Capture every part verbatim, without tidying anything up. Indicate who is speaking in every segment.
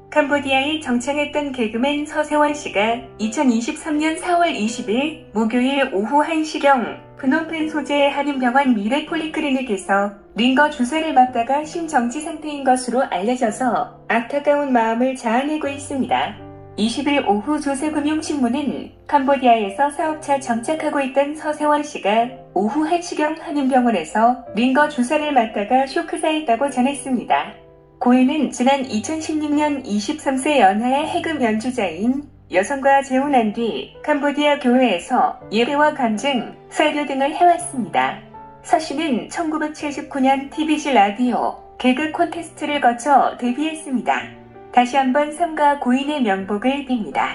Speaker 1: 캄보디아에 정착했던 개그맨 서세원 씨가 이천이십삼 년 사월 이십일 목요일 오후 한 시경 프놈펜 소재의 한인병원 미래 폴리클리닉에서 링거 주사를 맞다가 심정지 상태인 것으로 알려져서 안타까운 마음을 자아내고 있습니다. 이십 일 오후 조세금융신문은 캄보디아에서 사업차 정착하고 있던 서세원 씨가 오후 한 시경 한인병원에서 링거 주사를 맞다가 쇼크사했다고 전했습니다. 고인은 지난 이천십육 년 이십삼 세 연하의 해금 연주자인 여성과 재혼한 뒤 캄보디아 교회에서 예배와 간증, 설교 등을 해왔습니다. 서 씨는 천구백칠십구 년 티비씨 라디오 개그 콘테스트를 거쳐 데뷔했습니다. 다시 한번 삼가 고인의 명복을 빕니다.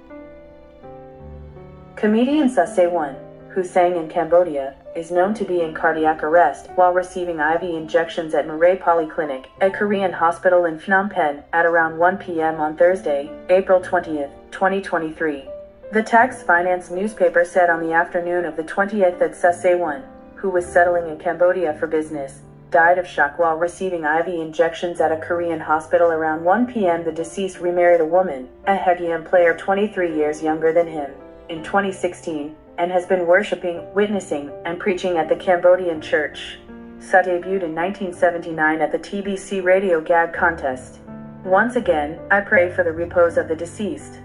Speaker 2: Comedian Sasewan, who sang in Cambodia, is known to be in cardiac arrest while receiving I V injections at Murray Polyclinic, a Korean hospital in Phnom Penh, at around one p m on Thursday, April twentieth, twenty twenty-three. The Tax Finance newspaper said on the afternoon of the twentieth that Sasewan, who was settling in Cambodia for business, died of shock while receiving I V injections at a Korean hospital around one p m The deceased remarried a woman, a Hagium player twenty-three years younger than him, in twenty sixteen, and has been worshipping, witnessing, and preaching at the Cambodian church. Sa debuted in nineteen seventy-nine at the T B C Radio Gag Contest. Once again, I pray for the repose of the deceased.